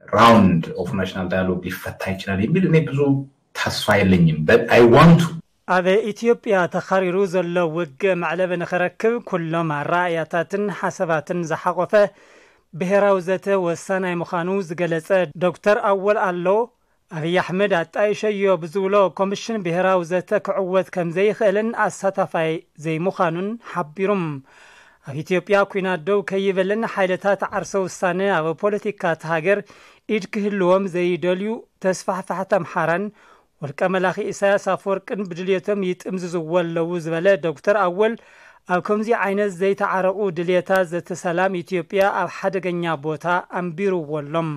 round of national dialogue ሊፈታ ይችላል የሚል እኔ ብዙ ተስፋ የለኝም but I want to አበ ኢትዮጵያ ተኻሪሩ ዘሎ ውግ ማዕለበ ነኸረክብ ኩሎም ራእያታትን ሐሳባትን ዘሐቆፈ ብሔራዊ ዘተ ወሳናይ ምዃኑ ዝገለጸ ዶክተር አወል አሎ አብይ አሕመድ አጣይሸዮ ብዝብሎ ኮሚሽን ብሔራዊ ዘተ ክዕወት ከም ዘይኽእልን አሳታፋይ ዘይምዃኑን ሓቢሩም ኣብ ኢትዮጵያ ኩናት ደው ከይበልን ሓይልታት ዓርሰ ውሳነ ኣብ ፖለቲካ ተሃገር ኢድ ክህልዎም ዘይደልዩ ተስፋሕፋሕት ኣምሓራን ወልቀ መላኺ ኢሳያስ አፈወርቅን ብድልየቶም ይጥምዝዝዎ ኣለዉ ዝበለ ዶክተር አወል ኣብ ከምዚ ዓይነት ዘይተዓረቑ ድልየታት ዘተሰላም ኢትዮጵያ ኣብ ሓደገኛ ቦታ አንቢሩዎሎም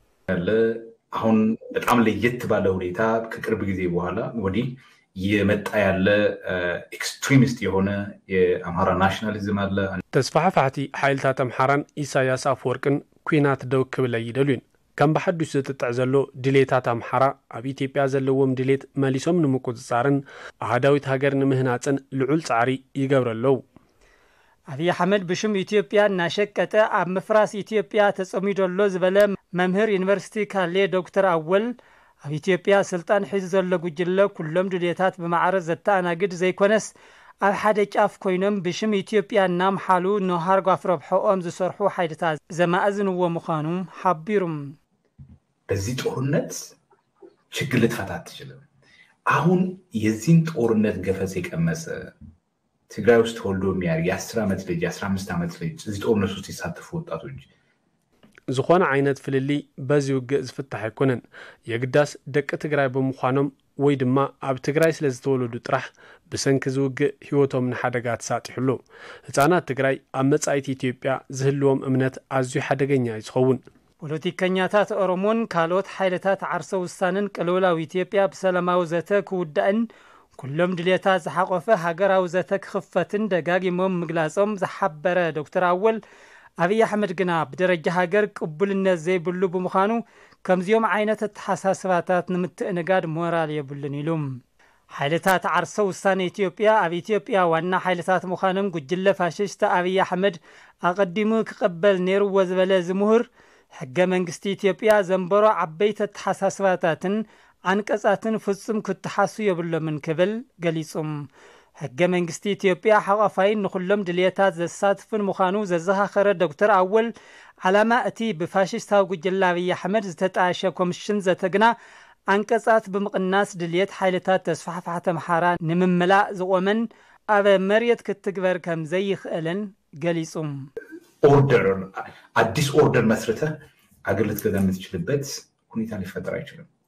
አሁን በጣም ለየት ባለ ሁኔታ ከቅርብ ጊዜ በኋላ ወዲህ የመጣ ያለ ኤክስትሪሚስት የሆነ የአምሃራ ናሽናሊዝም አለ ተስፋሕፋሕቲ ሓይልታት አምሓራን ኢሳያስ አፈወርቅን ኩናት ደው ክብል ይደልዩን ከም በሐዱስ ዝተጥዕ ዘሎ ድሌታት አምሓራ ኣብ ኢትዮጵያ ዘለዎም ድሌት መሊሶም ንምቁፅጻርን ኣሃዳዊት ሃገር ንምህናፅን ልዑል ጻዕሪ ይገብረለው አብይ አሕመድ ብሽም ኢትዮጵያ እናሸቀጠ ኣብ ምፍራስ ኢትዮጵያ ተጸሚዶሎ ዝበለ መምህር ዩኒቨርሲቲ ካሌ ዶክተር አወል ኣብ ኢትዮጵያ ስልጣን ሒዙ ዘሎ ጉጅለ ኩሎም ድሌታት ብማዕረዝ ዘተኣናግድ ዘይኮነስ ኣብ ሓደ ጫፍ ኮይኖም ብሽም ኢትዮጵያ እናምሓሉ ንሃርጓ ፍረብሖኦም ዝሰርሑ ሓይልታት ዘማእዝንዎ ምዃኑ ሓቢሩም በዚህ ጦርነት ችግር ልትፈታ አትችልም አሁን የዚህን ጦርነት ገፈት የቀመሰ ትግራይ ውስጥ ተወልዶ የሚያርግ የ10 ዓመት ልጅ የ15 ዓመት ልጅ እዚህ ጦርነት ውስጥ ይሳተፉ ወጣቶች ዝኾነ ዓይነት ፍልሊ በዚ ውግእ ዝፍታሕ አይኮነን የግዳስ ደቂ ትግራይ ብምዃኖም ወይ ድማ ኣብ ትግራይ ስለ ዝተወለዱ ጥራሕ ብሰንኪ ዝውግእ ህይወቶም ንሓደጋ ተሳጢሕሉ ህፃናት ትግራይ ኣብ መጻኢት ኢትዮጵያ ዝህልዎም እምነት ኣዝዩ ሓደገኛ ይኸውን ፖለቲከኛታት ኦሮሞን ካልኦት ሓይልታት ዓርሰ ውሳነን ቅልውላዊ ኢትዮጵያ ብሰላማዊ ዘተ ክውዳእን ኩሎም ድሌታት ዝሓቆፈ ሃገራዊ ዘተ ክኽፈትን ደጋጊሞም ምግላጾም ዝሓበረ ዶክተር አወል አብይ አሕመድ ግና በደረጃ ሀገር ቅቡልነት ዘይብሉ በመኻኑ ከምዚዮም ዓይነት ተሐሳስባታት ንምትእንጋድ ሞራል የብሉን ኢሉም ሓይልታት ዓርሰ ውሳነ ኢትዮጵያ ኣብ ኢትዮጵያ ዋና ሓይልታት ምዃኖም ጉጅለ ፋሽስት አብይ አሕመድ አቀዲሙ ክቀበል ነይርዎ ዝበለ ዝምሁር ሕገ መንግስቲ ኢትዮጵያ ዘንበሮ ዓበይት ተሐሳስባታትን አንቀጻትን ፍጹም ክትሓሱ የብሎምን ክብል ገሊጹም ሕገ መንግስቲ ኢትዮጵያ ሓቋፋይን ንኹሎም ድልየታት ዘሳትፍን ምዃኑ ዘዘኻኸረ ዶክተር አወል ዓላማ እቲ ብፋሽስታዊ ጉጅለ አብይ አሕመድ ዝተጣየሸ ኮሚሽን ዘተግና አንቀጻት ብምቕናስ ድልየት ሓይልታት ተስፋሕፋሕት አምሓራ ንምምላእ ዝቆመን ኣብ መሬት ክትግበር ከም ዘይኽእልን ገሊጹም ኦርደር አዲስ ኦርደር መስርተ አገር ልትገዛ የምትችልበት ሁኔታ ሊፈጠር አይችልም